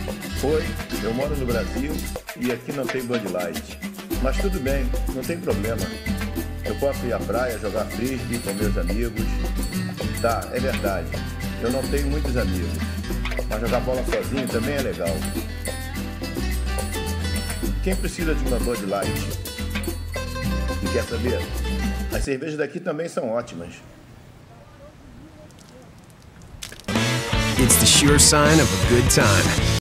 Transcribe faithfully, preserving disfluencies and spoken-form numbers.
Oi, eu moro no Brasil e aqui não tem Bud Light. Mas tudo bem, não tem problema. Eu posso ir à praia, jogar frisbee com meus amigos. Tá, é verdade. Eu não tenho muitos amigos. Mas jogar bola sozinho também é legal. Quem precisa de uma Bud Light? E quer saber? As cervejas daqui também são ótimas. It's the sure sign of a good time.